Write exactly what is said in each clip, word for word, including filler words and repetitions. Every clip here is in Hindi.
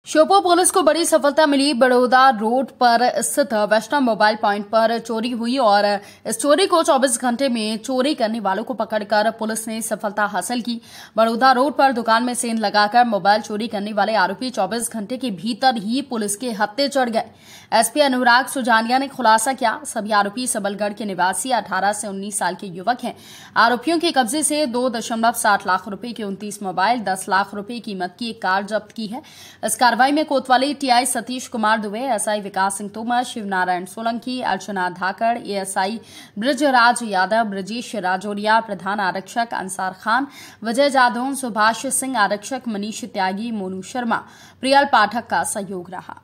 श्योपुर पुलिस को बड़ी सफलता मिली। बड़ौदा रोड पर स्थित वैष्णव मोबाइल पॉइंट पर चोरी हुई और इस चोरी को चौबीस घंटे में चोरी करने वालों को पकड़कर पुलिस ने सफलता हासिल की। बड़ौदा रोड पर दुकान में सेंध लगाकर मोबाइल चोरी करने वाले आरोपी चौबीस घंटे के भीतर ही पुलिस के हत्थे चढ़ गए। एसपी अनुराग सुजानिया ने खुलासा किया, सभी आरोपी सबलगढ़ के निवासी अठारह से उन्नीस साल के युवक हैं। आरोपियों के कब्जे से दो दशमलव साठ लाख रुपए के उनतीस मोबाइल, दस लाख रुपए कीमत की एक कार जब्त की है। इस कार्रवाई में कोतवाली TI Satish Kumar Dubey, SI Vikas Singh Tomar, Shivnarayan Solanki, Archana Dhakad, ASI Brajraj Yadav, Brajesh Rajoria, प्रधान आरक्षक अंसार खान, विजय जादौन, सुभाष सिंह आरक्षक, मनीष त्यागी, मोनू शर्मा, प्रियल पाठक का सहयोग रहा।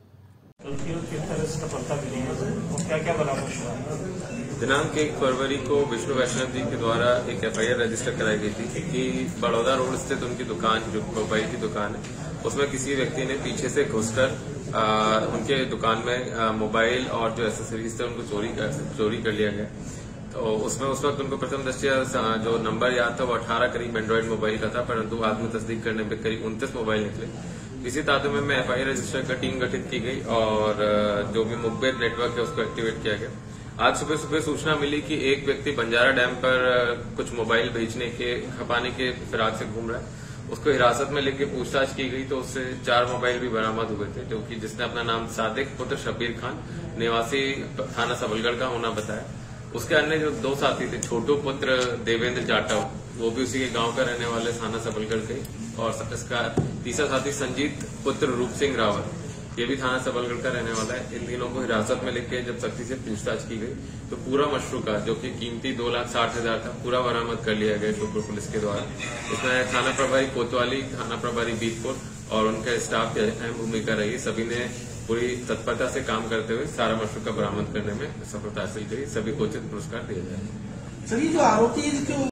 दिनांक एक फरवरी को विष्णु वैष्णव जी के द्वारा एक एफआईआर रजिस्टर कराई गई थी कि बड़ौदा रोड स्थित उनकी दुकान, जो मोबाइल की दुकान है, उसमें किसी व्यक्ति ने पीछे से घुसकर उनके दुकान में मोबाइल और जो एसेसरीज थे उनको चोरी कर चोरी कर लिया गया। तो उसमें उस वक्त उनको प्रथम दृष्टया जो नंबर याद था वो अठारह करीब एंड्रॉइड मोबाइल का था, परंतु आत्म तस्दीक करने में करीब उनतीस मोबाइल निकले। इसी ताल्लुक में एफआईआर रजिस्टर कर टीम गठित की गई और जो भी मुखबिर नेटवर्क है उसको एक्टिवेट किया गया। आज सुबह सुबह सूचना मिली कि एक व्यक्ति बंजारा डैम पर कुछ मोबाइल बेचने के खपाने के फिराक से घूम रहा है। उसको हिरासत में लेके पूछताछ की गई तो उससे चार मोबाइल भी बरामद हुए थे, जो कि जिसने अपना नाम सादिक पुत्र शब्बीर खान निवासी थाना सबलगढ़ का होना बताया। उसके अन्य जो दो साथी थे, छोटू पुत्र देवेंद्र जाटव, वो भी उसी के गांव का रहने वाले थाना सबलगढ़ के, और इसका तीसरा साथी संजीत पुत्र रूप सिंह रावत, ये भी थाना सबलगढ़ का रहने वाला है। इन तीनों को हिरासत में लेके जब सख्ती से पूछताछ की गई तो पूरा मशरूका, जो कि कीमती दो लाख साठ हजार था, पूरा बरामद कर लिया गया श्योपुर पुलिस के द्वारा। इसमें थाना प्रभारी कोतवाली, थाना प्रभारी बीतपुर और उनके स्टाफ की अहम भूमिका रही। सभी ने पूरी तत्परता से काम करते हुए सारा मशरूका बरामद करने में सफलता हासिल करी। सभी को उचित पुरस्कार दिए जाएंगे।